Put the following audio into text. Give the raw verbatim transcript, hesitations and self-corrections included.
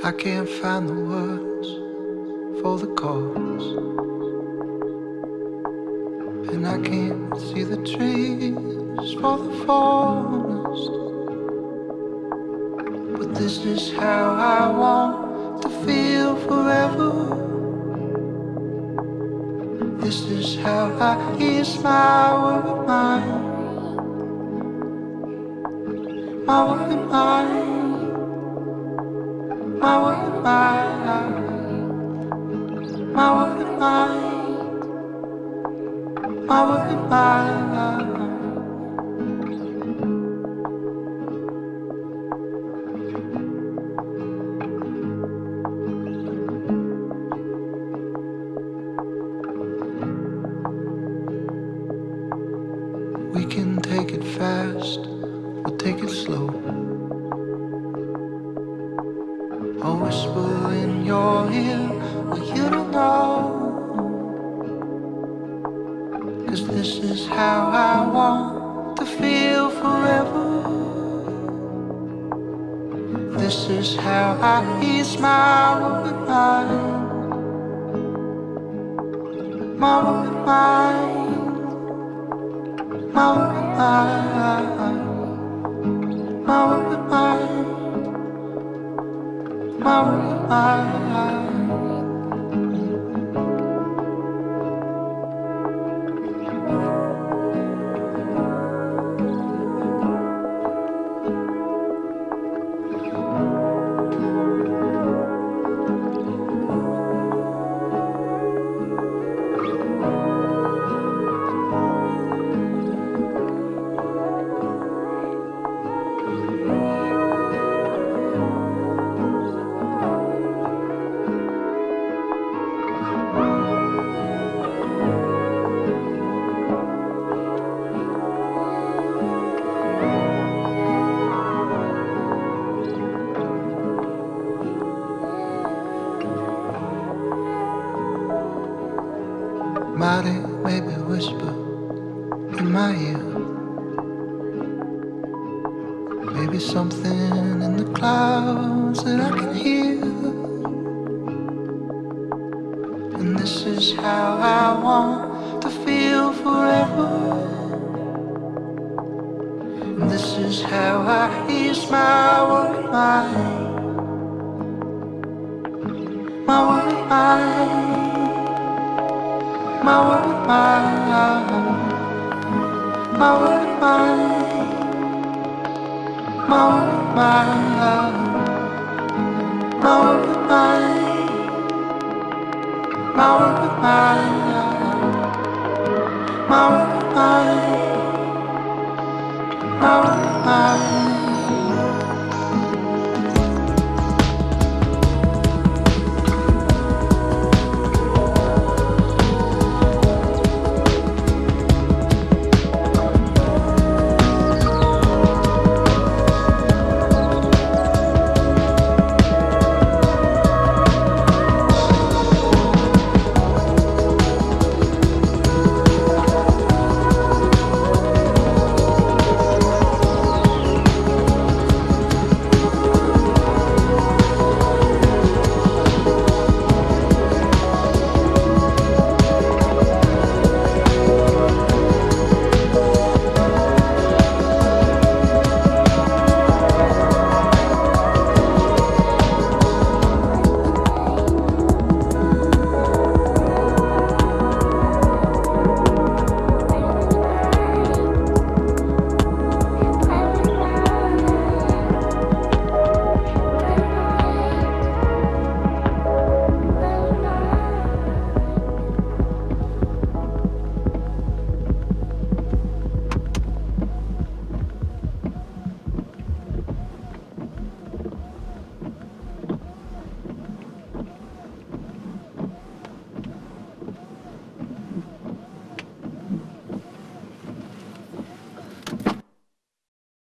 I can't find the words for the chords, and I can't see the trees for the forest. But this is how I want to feel forever. This is how I ease my worried mind. My worried mind. My worried mind. My worried mind. My worried mind. We can take it fast or take it slow. Or whisper in your ear what you don't know. 'Cause this is how I want to feel forever. This is how I ease my worried mind. My worried mind. My worried mind. My worried mind. My worried mind. Mighty maybe whisper in my ear. Maybe something in the clouds that I can hear. And this is how I want to feel forever. And this is how I ease my worried mind. My worried mind. My worried mind. My worried mind. My worried mind. My worried mind. My worried mind. My worried mind. My worried mind.